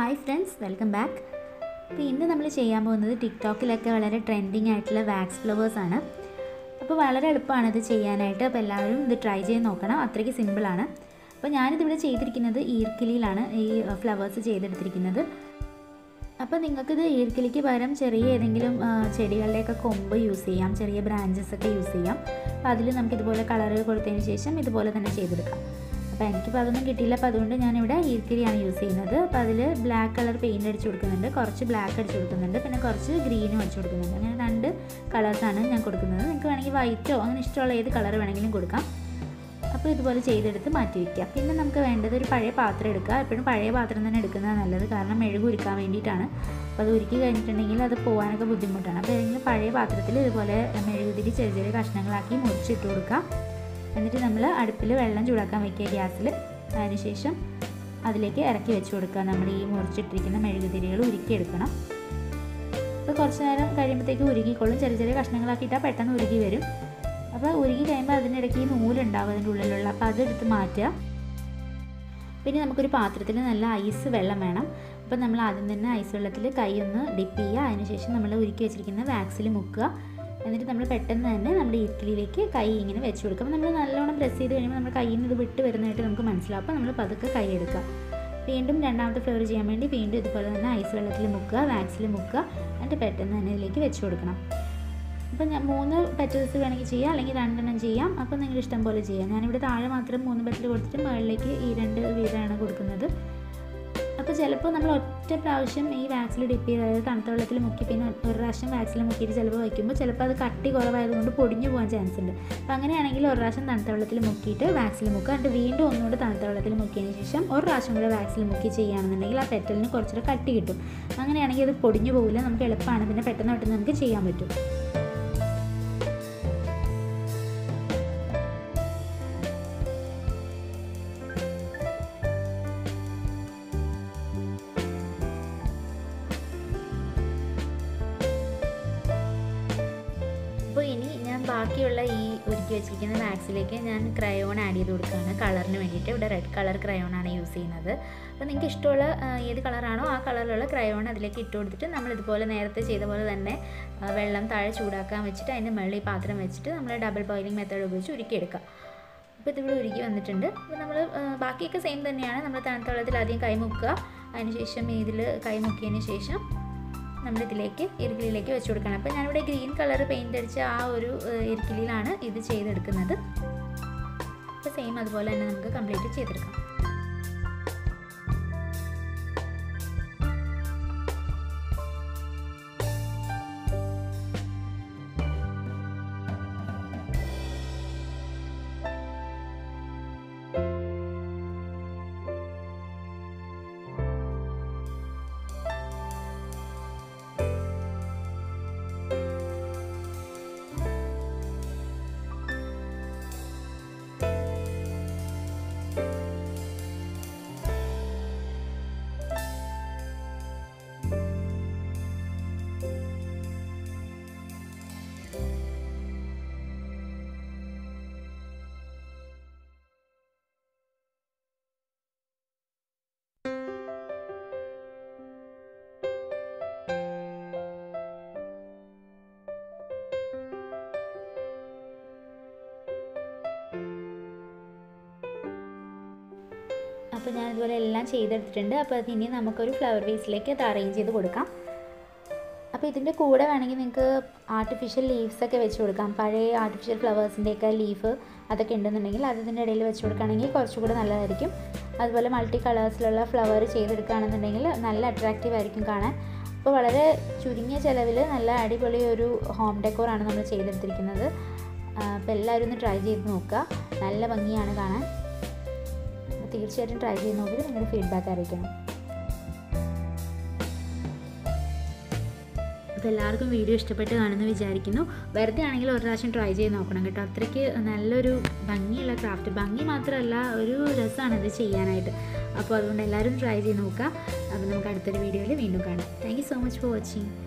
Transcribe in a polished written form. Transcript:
Hi friends, welcome back. അപ്പോൾ ഇന്ന് നമ്മൾ ചെയ്യാൻ പോകുന്നത് ടിക്ടോക്കിലൊക്കെ വളരെ ട്രെൻഡിങ് ആയിട്ടുള്ള വാക്സ് ഫ്ലവേഴ്സാണ്. അപ്പോൾ വളരെ എളുപ്പമാണ് ഇത് ചെയ്യാനായിട്ട്. അപ്പോൾ എല്ലാവരും ഇത് ട്രൈ ചെയ്ത് നോക്കണം, അത്രയ്ക്ക് സിമ്പിളാണ്. അപ്പോൾ ഞാനിതിവിടെ ചെയ്തിരിക്കുന്നത് ഈർക്കിലിയിലാണ് ഈ ഫ്ലവേഴ്സ് ചെയ്തെടുത്തിരിക്കുന്നത്. അപ്പോൾ നിങ്ങൾക്കിത് ഈർക്കിലിക്ക് പകരം ചെറിയ ഏതെങ്കിലും ചെടികളുടെയൊക്കെ കൊമ്പ് യൂസ് ചെയ്യാം, ചെറിയ ബ്രാഞ്ചസ് ഒക്കെ യൂസ് ചെയ്യാം. അപ്പോൾ അതിൽ നമുക്കിതുപോലെ കളറ് കൊടുത്തതിന് ശേഷം ഇതുപോലെ തന്നെ ചെയ്തെടുക്കാം. അപ്പോൾ എനിക്കിപ്പോൾ അതൊന്നും കിട്ടിയില്ല, അപ്പോൾ അതുകൊണ്ട് ഞാനിവിടെ ഈർക്കിലിയാണ് യൂസ് ചെയ്യുന്നത്. അപ്പോൾ അതിൽ ബ്ലാക്ക് കളർ പെയിൻറ്റ് അടിച്ച് കൊടുക്കുന്നുണ്ട്, കുറച്ച് ബ്ലാക്ക് അടിച്ച് കൊടുക്കുന്നുണ്ട്, പിന്നെ കുറച്ച് ഗ്രീനും അടിച്ച് കൊടുക്കുന്നുണ്ട്. അങ്ങനെ 2 കളേഴ്സാണ് ഞാൻ കൊടുക്കുന്നത്. നിങ്ങൾക്ക് വേണമെങ്കിൽ വൈറ്റോ അങ്ങനെ ഇഷ്ടമുള്ള ഏത് കളർ വേണമെങ്കിലും കൊടുക്കാം. അപ്പോൾ ഇതുപോലെ ചെയ്തെടുത്ത് മാറ്റി വയ്ക്കുക. പിന്നെ നമുക്ക് വേണ്ടത് ഒരു പഴയ പാത്രം എടുക്കുക. എപ്പോഴും പഴയ പാത്രം തന്നെ എടുക്കുന്നത് നല്ലത്, കാരണം മെഴുക് ഉരുക്കാൻ വേണ്ടിയിട്ടാണ്. അപ്പോൾ അത് ഉരുക്കി കഴിഞ്ഞിട്ടുണ്ടെങ്കിൽ അത് പോകാനൊക്കെ ബുദ്ധിമുട്ടാണ്. അപ്പോൾ ഏതെങ്കിലും പഴയ പാത്രത്തിൽ ഇതുപോലെ മെഴുകുതിരി ചെറിയ ചെറിയ കഷ്ണങ്ങളാക്കി മുറിച്ചിട്ട് കൊടുക്കുക. എന്നിട്ട് നമ്മൾ അടുപ്പിൽ വെള്ളം ചൂടാക്കാൻ വയ്ക്കുക ഗ്യാസിൽ. അതിനുശേഷം അതിലേക്ക് ഇറക്കി വെച്ച് കൊടുക്കുക. നമ്മൾ ഈ മുറിച്ചിട്ടിരിക്കുന്ന മെഴുകുതിരികൾ ഉരുക്കിയെടുക്കണം. അപ്പോൾ കുറച്ച് നേരം കഴിയുമ്പോഴത്തേക്ക് ഉരുകിക്കൊള്ളും. ചെറിയ ചെറിയ കഷ്ണങ്ങളാക്കിയിട്ടാൽ പെട്ടെന്ന് ഉരുകി വരും. അപ്പോൾ ഉരുകി കഴിയുമ്പോൾ അതിനിടയ്ക്ക് ഈ നൂലുണ്ടാവും അതിൻ്റെ ഉള്ളിലുള്ള, അപ്പോൾ അതെടുത്ത് മാറ്റുക. പിന്നെ നമുക്കൊരു പാത്രത്തിൽ നല്ല ഐസ് വെള്ളം വേണം. അപ്പോൾ നമ്മൾ ആദ്യം തന്നെ ഐസ് വെള്ളത്തിൽ കൈ ഒന്ന് ഡിപ്പ് ചെയ്യുക. അതിനുശേഷം നമ്മൾ ഉരുക്കി വെച്ചിരിക്കുന്ന വാക്സിൽ മുക്കുക. എന്നിട്ട് നമ്മൾ പെട്ടെന്ന് തന്നെ നമ്മുടെ ഈർക്കിലിയിലേക്ക് കൈ ഇങ്ങനെ വെച്ച് കൊടുക്കുക. അപ്പോൾ നമ്മൾ നല്ലോണം പ്രസ് ചെയ്ത് കഴിയുമ്പോൾ നമ്മുടെ കയ്യിൽ നിന്ന് ഇത് വിട്ട് വരുന്നതായിട്ട് നമുക്ക് മനസ്സിലാവും. അപ്പോൾ നമ്മൾ പതുക്കെ കൈ എടുക്കുക. വീണ്ടും രണ്ടാമത്തെ ഫ്ലവർ ചെയ്യാൻ വേണ്ടി വീണ്ടും ഇതുപോലെ തന്നെ ഐസ് വെള്ളത്തിൽ മുക്കുക, വാക്സിൽ മുക്കുക. എന്നിട്ട് പെട്ടെന്ന് തന്നെ ഇതിലേക്ക് വെച്ച് കൊടുക്കണം. അപ്പോൾ ഞാൻ 3 പെറ്റൽസ് വേണമെങ്കിൽ ചെയ്യാം, അല്ലെങ്കിൽ 2 ചെയ്യാം. അപ്പോൾ നിങ്ങൾ ഇഷ്ടം പോലെ ചെയ്യാം. ഞാനിവിടെ താഴെ മാത്രം 3 പെറ്റൽ കൊടുത്തിട്ട് മുകളിലേക്ക് ഈ 2 വീതമാണ് കൊടുക്കുന്നത്. അപ്പോൾ ചിലപ്പോൾ നമ്മൾ ഒറ്റ പ്രാവശ്യം ഈ വാക്സിൽ ഡിപ്പ് ചെയ്ത്, അതായത് തണുത്ത വെള്ളത്തിൽ മുക്കി പിന്നെ ഒരു പ്രാവശ്യം വാക്സിൽ മുക്കിയിട്ട് ചിലപ്പോൾ വയ്ക്കുമ്പോൾ ചിലപ്പോൾ അത് കട്ടി കുറവായതുകൊണ്ട് പൊടിഞ്ഞു പോകാൻ ചാൻസ് ഉണ്ട്. അപ്പോൾ അങ്ങനെയാണെങ്കിൽ ഒരു പ്രാവശ്യം തണുത്ത വെള്ളത്തിൽ മുക്കിയിട്ട് വാക്സിൽ മുക്കുക. എന്നിട്ട് വീണ്ടും ഒന്നുകൂടെ തണുത്ത വെള്ളത്തിൽ മുക്കിയതിന് ശേഷം ഒരു പ്രാവശ്യം കൂടെ വാക്സിൽ മുക്കി ചെയ്യുകയാണെന്നുണ്ടെങ്കിൽ ആ പെറ്റലിന് കുറച്ചുകൂടെ കട്ടി കിട്ടും. അങ്ങനെയാണെങ്കിൽ അത് പൊടിഞ്ഞു പോകില്ല, നമുക്ക് എളുപ്പമാണ്, പിന്നെ പെട്ടെന്ന് നമുക്ക് ചെയ്യാൻ പറ്റും. അപ്പോൾ ഇനി ഞാൻ ബാക്കിയുള്ള ഈ ഉരുക്കി വെച്ചിരിക്കുന്ന വാക്സിലേക്ക് ഞാൻ ക്രയോൺ ആഡ് ചെയ്ത് കൊടുക്കുകയാണ് കളറിന് വേണ്ടിയിട്ട്. ഇവിടെ റെഡ് കളർ ക്രയോണാണ് യൂസ് ചെയ്യുന്നത്. അപ്പോൾ നിങ്ങൾക്ക് ഇഷ്ടമുള്ള ഏത് കളറാണോ ആ കളറിലുള്ള ക്രയോൺ അതിലേക്ക് ഇട്ട് കൊടുത്തിട്ട് നമ്മൾ ഇതുപോലെ നേരത്തെ ചെയ്ത പോലെ തന്നെ വെള്ളം താഴെ ചൂടാക്കാൻ വെച്ചിട്ട് അതിൻ്റെ മുകളിൽ ഈ പാത്രം വെച്ചിട്ട് നമ്മൾ ഡബിൾ ബോയിലിംഗ് മെത്തേഡ് ഉപയോഗിച്ച് ഉരുക്കിയെടുക്കുക. അപ്പോൾ ഇതിവിടെ ഉരുക്കി വന്നിട്ടുണ്ട്. അപ്പോൾ നമ്മൾ ബാക്കിയൊക്കെ സെയിം തന്നെയാണ്. നമ്മൾ തണുത്ത വെള്ളത്തിൽ ആദ്യം കൈ മുക്കുക, അതിനുശേഷം ഇതിൽ കൈ മുക്കിയതിന് ശേഷം നമ്മളിതിലേക്ക് ഈർക്കിലിയിലേക്ക് വെച്ച് കൊടുക്കണം. അപ്പോൾ ഞാനിവിടെ ഗ്രീൻ കളർ പെയിൻ്റ് അടിച്ച ആ ഒരു ഈർക്കിലിയിലാണ് ഇത് ചെയ്തെടുക്കുന്നത്. അപ്പോൾ സെയിം അതുപോലെ തന്നെ നമുക്ക് കംപ്ലീറ്റ് ചെയ്തെടുക്കാം. അപ്പോൾ ഞാനിതുപോലെ എല്ലാം ചെയ്തെടുത്തിട്ടുണ്ട്. അപ്പോൾ അത് ഇനി നമുക്കൊരു ഫ്ലവർ വേസിലേക്ക് അത് അറേഞ്ച് ചെയ്ത് കൊടുക്കാം. അപ്പോൾ ഇതിൻ്റെ കൂടെ വേണമെങ്കിൽ നിങ്ങൾക്ക് ആർട്ടിഫിഷ്യൽ ലീവ്സൊക്കെ വെച്ച് കൊടുക്കാം. പഴയ ആർട്ടിഫിഷ്യൽ ഫ്ലവേഴ്സിൻ്റെയൊക്കെ ലീഫ് അതൊക്കെ ഉണ്ടെന്നുണ്ടെങ്കിൽ അത് ഇതിൻ്റെ ഇടയിൽ വെച്ച് കൊടുക്കുകയാണെങ്കിൽ കുറച്ചുകൂടെ നല്ലതായിരിക്കും. അതുപോലെ മൾട്ടി കളേഴ്സിലുള്ള ഫ്ലവർ ചെയ്തെടുക്കുകയാണെന്നുണ്ടെങ്കിൽ നല്ല അട്രാക്റ്റീവ് ആയിരിക്കും കാണാൻ. അപ്പോൾ വളരെ ചുരുങ്ങിയ ചിലവിൽ നല്ല അടിപൊളി ഒരു ഹോം ഡെക്കോറാണ് നമ്മൾ ചെയ്തെടുത്തിരിക്കുന്നത്. അപ്പോൾ എല്ലാവരും ഒന്ന് ട്രൈ ചെയ്ത് നോക്കുക, നല്ല ഭംഗിയാണ് കാണാൻ. തീർച്ചയായിട്ടും ട്രൈ ചെയ്ത് നോക്കിയിട്ട് നിങ്ങളുടെ ഫീഡ്ബാക്ക് അറിയിക്കണം. അപ്പോൾ എല്ലാവർക്കും വീഡിയോ ഇഷ്ടപ്പെട്ട് കാണുമെന്ന് വിചാരിക്കുന്നു. വെറുതെ ആണെങ്കിൽ ഒരു പ്രാവശ്യം ട്രൈ ചെയ്ത് നോക്കണം കേട്ടോ. അത്രയ്ക്ക് നല്ലൊരു ഭംഗിയുള്ള ക്രാഫ്റ്റ്, ഭംഗി മാത്രമല്ല ഒരു രസമാണ് ഇത് ചെയ്യാനായിട്ട്. അപ്പോൾ അതുകൊണ്ട് എല്ലാവരും ട്രൈ ചെയ്ത് നോക്കുക. അപ്പോൾ നമുക്ക് അടുത്തൊരു വീഡിയോയിൽ വീണ്ടും കാണാം. Thank you so much for watching.